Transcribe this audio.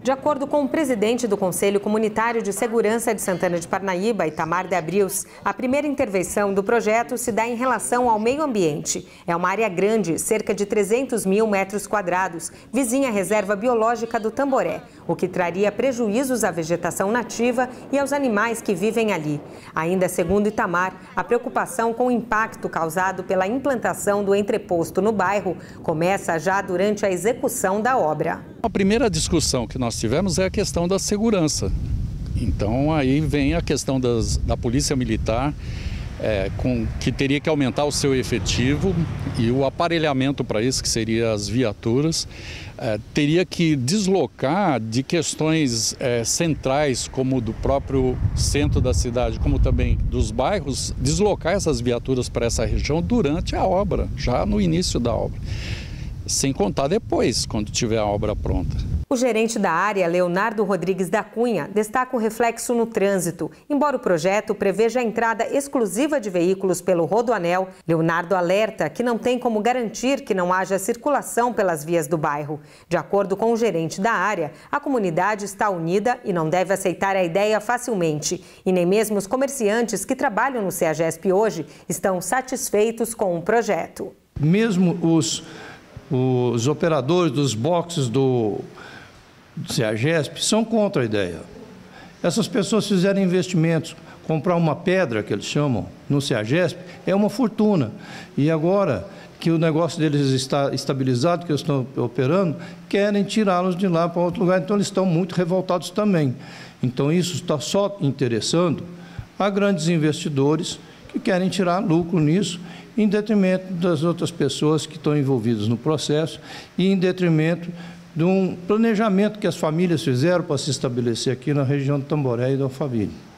De acordo com o presidente do Conselho Comunitário de Segurança de Santana de Parnaíba, Itamar de Abrils, a primeira intervenção do projeto se dá em relação ao meio ambiente. É uma área grande, cerca de 300 mil metros quadrados, vizinha à reserva biológica do Tamboré, o que traria prejuízos à vegetação nativa e aos animais que vivem ali. Ainda segundo Itamar, a preocupação com o impacto causado pela implantação do entreposto no bairro começa já durante a execução da obra. A primeira discussão que nós tivemos é a questão da segurança. Então aí vem a questão da Polícia Militar, que teria que aumentar o seu efetivo e o aparelhamento para isso, que seria as viaturas, teria que deslocar de questões centrais, como do próprio centro da cidade, como também dos bairros, deslocar essas viaturas para essa região durante a obra, já no início da obra. Sem contar depois, quando tiver a obra pronta. O gerente da área, Leonardo Rodrigues da Cunha, destaca o reflexo no trânsito. Embora o projeto preveja a entrada exclusiva de veículos pelo Rodoanel, Leonardo alerta que não tem como garantir que não haja circulação pelas vias do bairro. De acordo com o gerente da área, a comunidade está unida e não deve aceitar a ideia facilmente. E nem mesmo os comerciantes que trabalham no CEAGESP hoje estão satisfeitos com o projeto. Mesmo os operadores dos boxes do CEAGESP são contra a ideia. Essas pessoas fizeram investimentos, comprar uma pedra, que eles chamam, no CEAGESP, é uma fortuna. E agora que o negócio deles está estabilizado, que eles estão operando, querem tirá-los de lá para outro lugar, então eles estão muito revoltados também. Então isso está só interessando a grandes investidores que querem tirar lucro nisso, em detrimento das outras pessoas que estão envolvidas no processo e em detrimento de um planejamento que as famílias fizeram para se estabelecer aqui na região do Tamboré e do Alphaville.